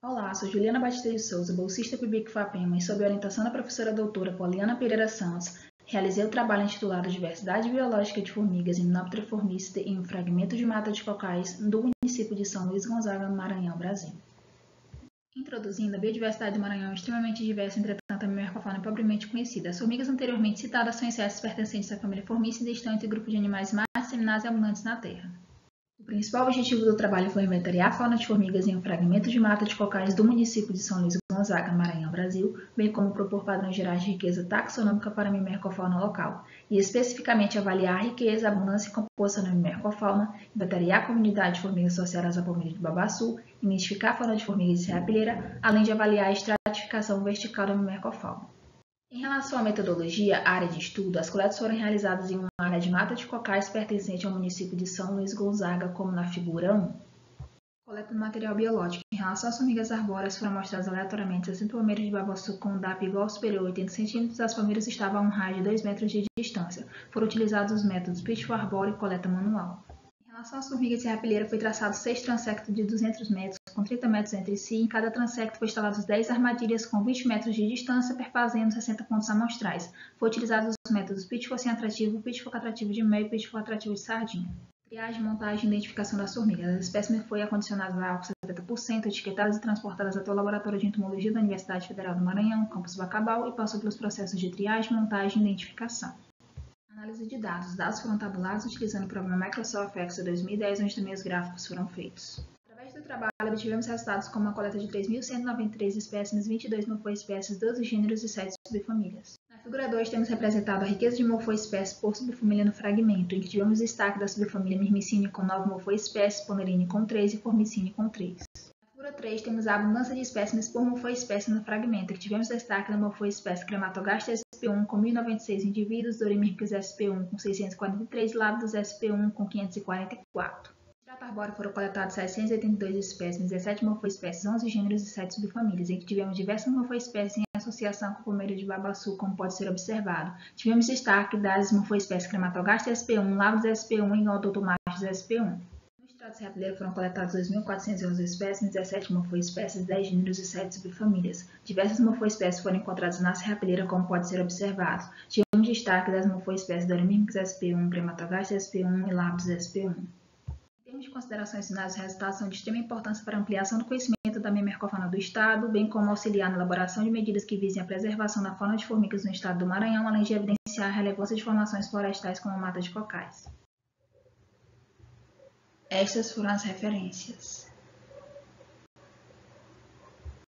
Olá, sou Juliana Batista de Souza, bolsista PIBIC FAPEMA, e sob a orientação da professora doutora Poliana Pereira Santos, realizei o trabalho intitulado Diversidade Biológica de Formigas em Hymenoptera formicida em um fragmento de mata de cocais do município de São Luís Gonzaga, Maranhão, Brasil. Introduzindo, a biodiversidade do Maranhão é extremamente diversa, entretanto a microfauna é pobremente conhecida. As formigas anteriormente citadas são insetos pertencentes à família Formicida e estão entre o grupo de animais mais disseminados e abundantes na Terra. O principal objetivo do trabalho foi inventariar a fauna de formigas em um fragmento de mata de cocais do município de São Luís Gonzaga, Maranhão, Brasil, bem como propor padrões gerais de riqueza taxonômica para a mimercofauna local, e especificamente avaliar a riqueza, abundância e composição da mimercofauna, inventariar a comunidade de formigas associadas à palmeira de babaçu, identificar a fauna de formigas de serrapilheira, além de avaliar a estratificação vertical da mimercofauna. Em relação à metodologia, área de estudo, as coletas foram realizadas em uma área de mata de cocais pertencente ao município de São Luís Gonzaga, como na figura 1. Coleta do material biológico. Em relação às formigas arbóreas, foram mostradas aleatoriamente 60 palmeiras de babaçu com DAP igual ou superior a 80 cm. As palmeiras estavam a um raio de 2 metros de distância. Foram utilizados os métodos pitfall arbóreo e coleta manual. Em relação às formigas de serrapilheira, foi traçado 6 transectos de 200 metros, com 30 metros entre si, e em cada transecto foi instalados 10 armadilhas com 20 metros de distância, perfazendo 60 pontos amostrais. Foi utilizados os métodos pitfall sem atrativo, pitfall atrativo de meio e pitfall atrativo de sardinha. Triagem, montagem e identificação das formigas. As espécimes foram acondicionadas a álcool 70%, etiquetadas e transportadas até o Laboratório de Entomologia da Universidade Federal do Maranhão, campus Bacabal, e passou pelos processos de triagem, montagem e identificação. Análise de dados. Os dados foram tabulados utilizando o programa Microsoft Excel 2010, onde também os gráficos foram feitos. Através do trabalho, obtivemos resultados como uma coleta de 3.193 espécimes, 22 morfoespécies, 12 gêneros e 7 subfamílias. Na figura 2, temos representado a riqueza de morfoespécies por subfamília no fragmento, em que tivemos destaque da subfamília Myrmicine com 9 morfoespécies, Ponerine com 3 e Formicine com 3. Na figura 3, temos a abundância de espécimes por morfoespécie no fragmento, em que tivemos destaque da morfoespécie Crematogastes SP1 com 1.096 indivíduos, Dorimyrmex SP1 com 643 e Lábidos SP1 com 544. No extrato arbóreo foram coletados 782 espécimes, 17 morfoespécies, 11 gêneros e 7 subfamílias, em que tivemos diversas morfoespécies em associação com o palmeira de babaçu, como pode ser observado. Tivemos destaque das morfoespécies Crematogastes SP1, Lábidos SP1 e Odontomachus SP1. No extrato serrapilheiro foram coletados 2.411 espécimes, 17 morfoespécies, 10 gêneros e 7 subfamílias. Diversas morfoespécies foram encontradas na serrapilheira, como pode ser observado. Tivemos destaque das morfoespécies Dorimyrmex SP1, Crematogastes SP1 e Lábidos SP1. Em termos de considerações finais, os resultados são de extrema importância para a ampliação do conhecimento da mimercofauna do Estado, bem como auxiliar na elaboração de medidas que visem a preservação da fauna de formigas no Estado do Maranhão, além de evidenciar a relevância de formações florestais como a mata de cocais. Estas foram as referências.